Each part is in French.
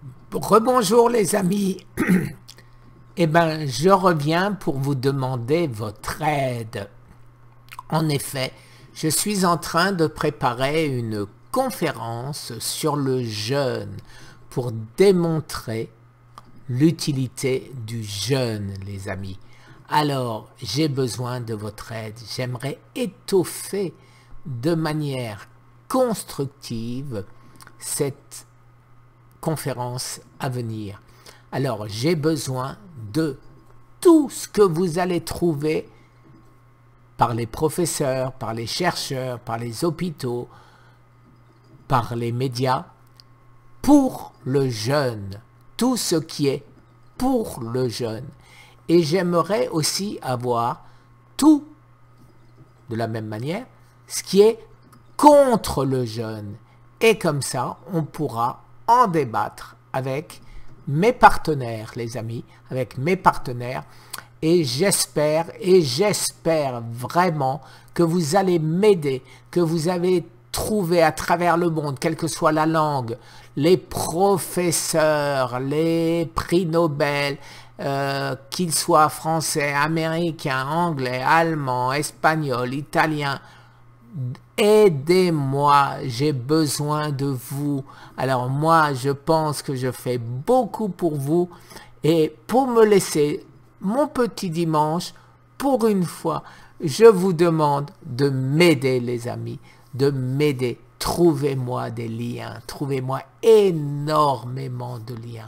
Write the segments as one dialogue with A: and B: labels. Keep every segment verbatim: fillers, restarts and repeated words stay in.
A: Rebonjour les amis, eh ben je reviens pour vous demander votre aide. En effet, je suis en train de préparer une conférence sur le jeûne pour démontrer l'utilité du jeûne, les amis. Alors, j'ai besoin de votre aide. J'aimerais étoffer de manière constructive cette conférence à venir. Alors, j'ai besoin de tout ce que vous allez trouver par les professeurs, par les chercheurs, par les hôpitaux, par les médias, pour le jeûne. Tout ce qui est pour le jeûne. Et j'aimerais aussi avoir tout, de la même manière, ce qui est contre le jeûne. Et comme ça, on pourra en débattre avec mes partenaires, les amis, avec mes partenaires. Et j'espère, et j'espère vraiment que vous allez m'aider, que vous avez trouvé à travers le monde, quelle que soit la langue, les professeurs, les prix Nobel, euh, qu'ils soient français, américains, anglais, allemands, espagnols, italiens, aidez-moi, j'ai besoin de vous. Alors moi, je pense que je fais beaucoup pour vous et pour me laisser mon petit dimanche, pour une fois, je vous demande de m'aider les amis, de m'aider. Trouvez-moi des liens, trouvez-moi énormément de liens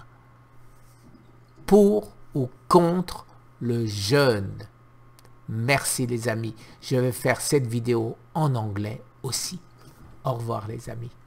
A: pour ou contre le jeûne. Merci les amis, je vais faire cette vidéo en anglais aussi. Au revoir les amis.